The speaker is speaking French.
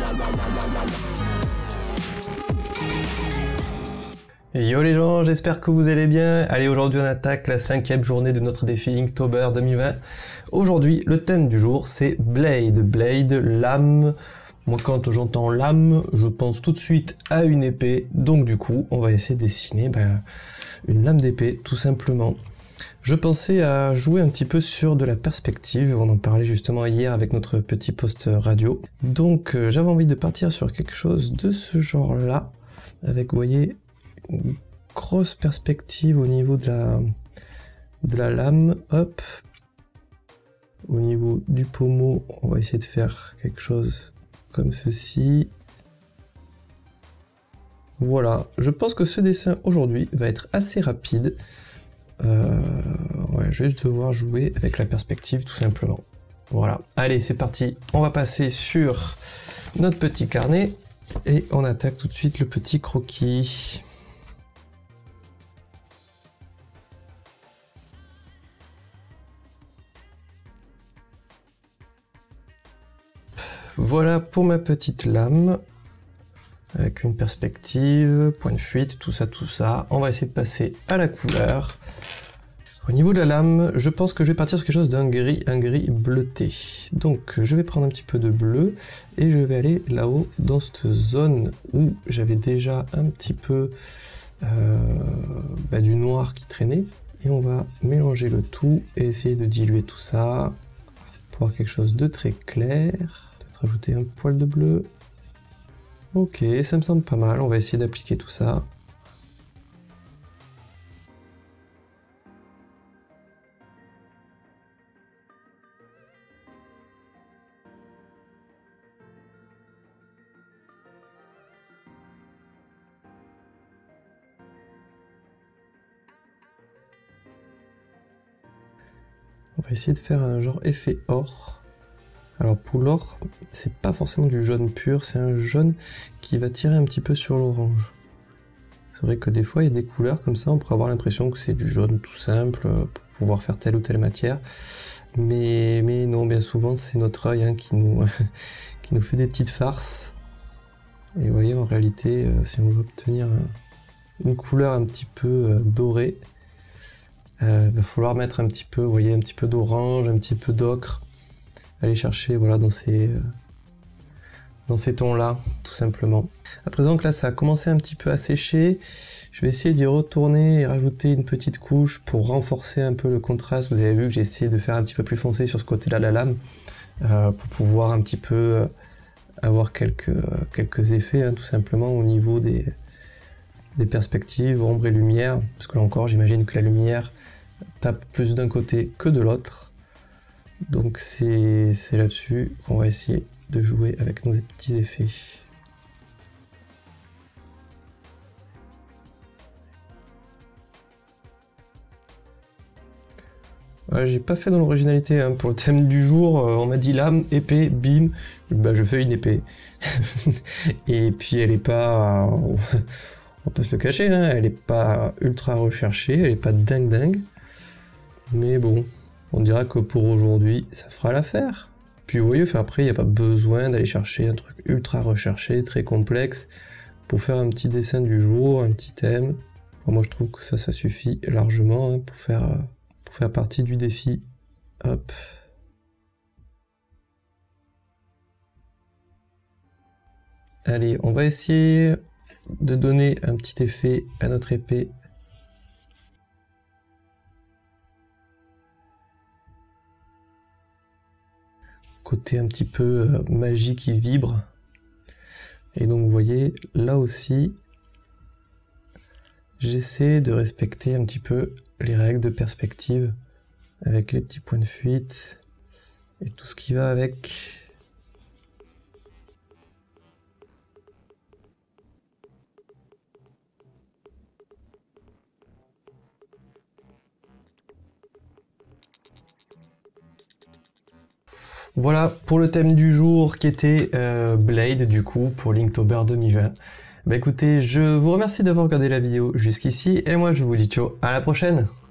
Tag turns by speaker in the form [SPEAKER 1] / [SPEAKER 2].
[SPEAKER 1] Et yo les gens, j'espère que vous allez bien. Allez, aujourd'hui on attaque la 5e journée de notre défi Inktober 2020. Aujourd'hui, le thème du jour c'est Blade. Blade, lame. Moi quand j'entends lame, je pense tout de suite à une épée. Donc du coup, on va essayer de dessiner une lame d'épée, tout simplement. Je pensais à jouer un petit peu sur de la perspective, on en parlait justement hier avec notre petit post radio. Donc j'avais envie de partir sur quelque chose de ce genre-là, avec, vous voyez, une grosse perspective au niveau de la lame, hop. Au niveau du pommeau, on va essayer de faire quelque chose comme ceci. Voilà, je pense que ce dessin aujourd'hui va être assez rapide. Ouais, je vais devoir jouer avec la perspective tout simplement. Voilà, allez c'est parti, on va passer sur notre petit carnet et on attaque tout de suite le petit croquis. Voilà pour ma petite lame, avec une perspective, point de fuite, tout ça. On va essayer de passer à la couleur. Au niveau de la lame, je pense que je vais partir sur quelque chose d'un gris bleuté. Donc je vais prendre un petit peu de bleu et je vais aller là-haut dans cette zone où j'avais déjà un petit peu du noir qui traînait. Et on va mélanger le tout et essayer de diluer tout ça pour avoir quelque chose de très clair. Peut-être ajouter un poil de bleu. Ok, ça me semble pas mal, on va essayer d'appliquer tout ça. On va essayer de faire un genre effet or. Alors pour l'or, c'est pas forcément du jaune pur, c'est un jaune qui va tirer un petit peu sur l'orange. C'est vrai que des fois il y a des couleurs comme ça, on pourrait avoir l'impression que c'est du jaune tout simple pour pouvoir faire telle ou telle matière. Mais non, bien souvent c'est notre œil qui nous fait des petites farces. Et vous voyez, en réalité, si on veut obtenir une couleur un petit peu dorée, il va falloir mettre un petit peu, vous voyez, un petit peu d'orange, un petit peu d'ocre. Aller chercher, voilà, dans ces tons-là, tout simplement. À présent que là, ça a commencé un petit peu à sécher, je vais essayer d'y retourner et rajouter une petite couche pour renforcer un peu le contraste. Vous avez vu que j'ai essayé de faire un petit peu plus foncé sur ce côté-là de la lame, pour pouvoir un petit peu avoir quelques effets, tout simplement, au niveau des perspectives, ombre et lumière, parce que là encore, j'imagine que la lumière tape plus d'un côté que de l'autre. Donc c'est là-dessus qu'on va essayer de jouer avec nos petits effets. J'ai pas fait dans l'originalité, pour le thème du jour, on m'a dit lame, épée, bim, je fais une épée. Et puis elle est pas, on peut se le cacher, elle est pas ultra recherchée, elle est pas dingue, mais bon. On dira que pour aujourd'hui, ça fera l'affaire. Puis vous voyez, après, il n'y a pas besoin d'aller chercher un truc ultra recherché, très complexe, pour faire un petit dessin du jour, un petit thème. Enfin, moi, je trouve que ça suffit largement pour faire partie du défi. Hop. Allez, on va essayer de donner un petit effet à notre épée. Côté un petit peu magie qui vibre. Et donc vous voyez, là aussi, j'essaie de respecter un petit peu les règles de perspective avec les petits points de fuite et tout ce qui va avec. Voilà pour le thème du jour qui était Blade du coup pour l'Inktober 2020. Bah écoutez, je vous remercie d'avoir regardé la vidéo jusqu'ici et moi je vous dis ciao, à la prochaine.